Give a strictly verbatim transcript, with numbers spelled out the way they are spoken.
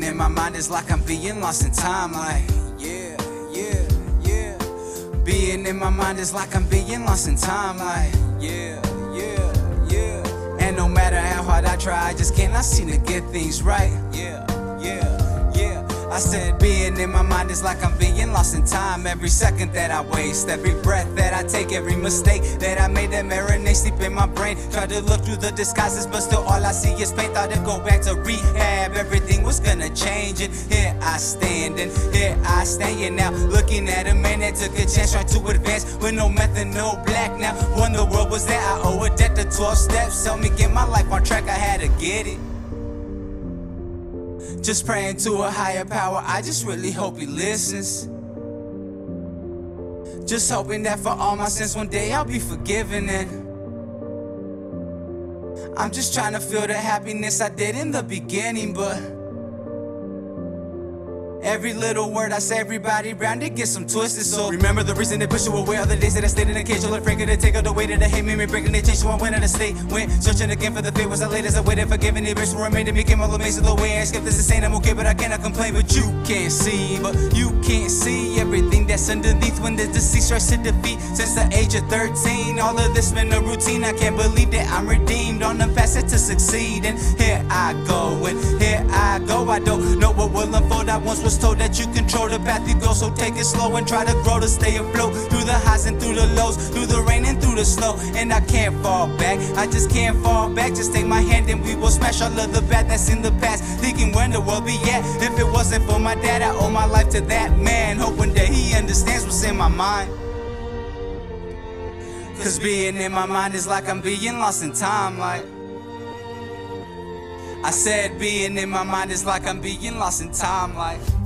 Being in my mind is like I'm being lost in time, like, yeah, yeah, yeah. Being in my mind is like I'm being lost in time, like, yeah, yeah, yeah. And no matter how hard I try, I just cannot seem to get things right, yeah, yeah, yeah. I said being in my mind is like I'm being lost in time. Every second that I waste, every breath that I take, every mistake that I made, that marinate sleep in my brain. Try to look through the disguises, but still all I see is pain. Thought I'd go back to rehab, everything was gonna change. And here I stand, and here I stand, yeah, now looking at a man that took a chance, trying to advance with no method, no black. Now when the world was there, I owe a debt to twelve steps. Help me get my life on track, I had to get it. Just praying to a higher power, I just really hope he listens. Just hoping that for all my sins one day I'll be forgiven. And I'm just trying to feel the happiness I did in the beginning. But every little word I say, everybody around it gets some twisted. So remember the reason they push you away. All the days that I stayed in a cage, all afraid to take all the weight of the hate. Me breaking the change, so I went out of state. Went searching again for the fate. Was I late as I waited, forgiving the bitch who remained to me. Came all amazed of the way I escaped this insane. I'm okay, but I cannot complain. But you can't see, but you can't see everything that's underneath when the deceit starts to defeat. Since the age of thirteen, all of this been a routine. I can't believe that I'm redeemed on the path to succeed. And here I go, and here I go. I don't know what will unfold. I once was told that you control the path you go, so take it slow and try to grow to stay afloat. Through the highs and through the lows, through the rain and through the snow. And I can't fall back, I just can't fall back. Just take my hand and we will smash all of the bad that's in the past. Thinking when the world be at. If it wasn't for my dad, I owe my life to that man. Hoping that he understands what's in my mind. Cause being in my mind is like I'm being lost in time, like I said being in my mind is like I'm being lost in time, like